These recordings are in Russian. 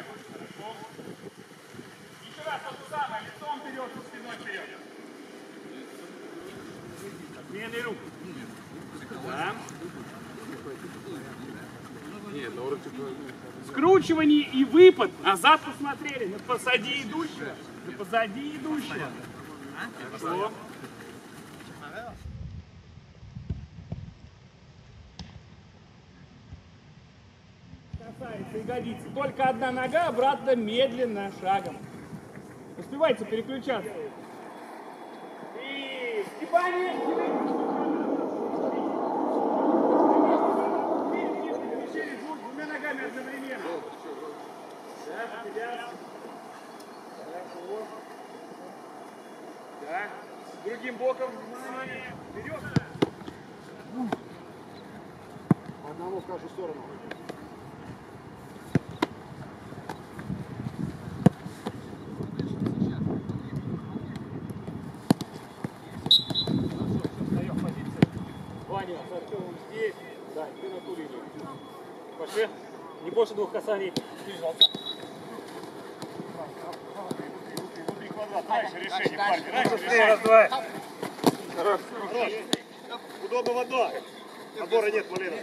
Еще раз то же самое. Лицом вперед, спиной вперед. Отмены рук. Да. Скручивание и выпад. Назад посмотрели. На позади идущего. На позади идущего. Пошло. Касается ягодицы. Только одна нога, обратно медленно, шагом. Успевайте переключаться. И Степане. Двумя ногами одновременно. Да, тебя. Да. Другим боком. Внимание. Вперед. Одному в каждую сторону. Ваня, с Артемом здесь. Да, ты на ту линию. Пошли. Не больше 2 касаний. Внутри квадрат. Раньше решение, парни. Раньше решение. Хорош. Удобно в одно. Отбора нет, Малина.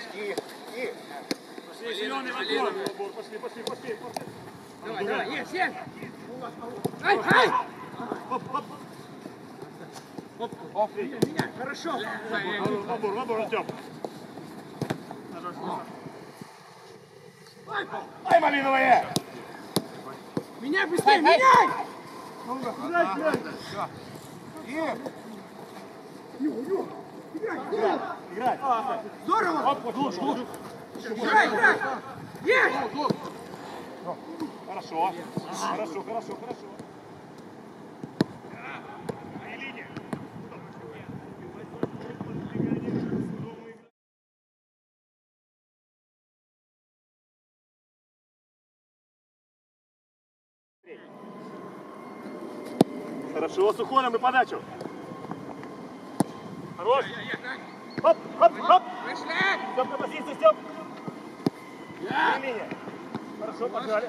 Пошли, зеленый в отбор. Пошли. Давай, есть. Ай! Оп. Меня, хорошо. В отбор, Артем. Ай, малиновая! Меня быстрее, меняй! Играй! Здорово! Глубже! Играй! Есть! Хорошо. Хорошо, с уходом и подачу. Хорош. Хоп. Степ на позиции, Степ. Линия. Хорошо, поджали.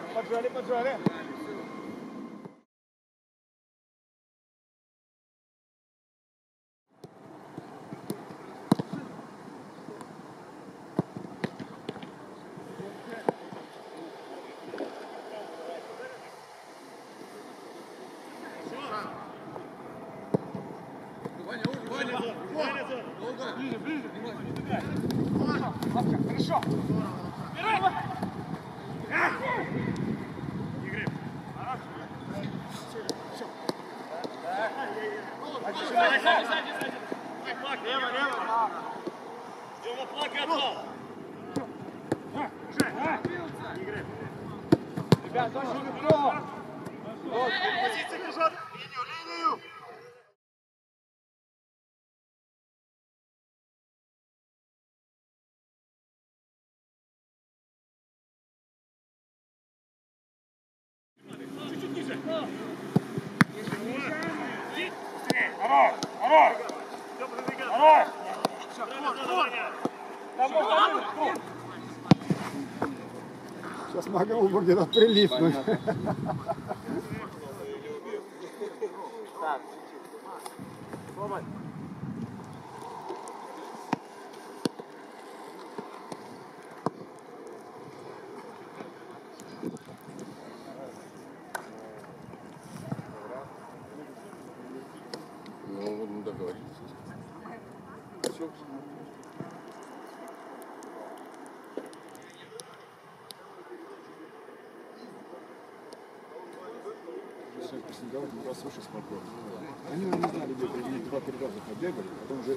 Хорошо. Лево. Ждем на плак и отдал. Ребят, очень легко. Позиции держат. Линию. Чуть-чуть ниже. Хорош. Сейчас могу где-то прилипнуть. Так. Ну, договорились. Все. Давайте послушай спокойно. Они не знали, где-то 2-3 раза побегали, потом уже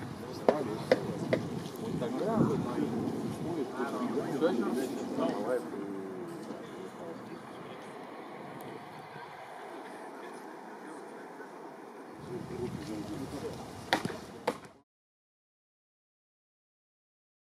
стали. Тогда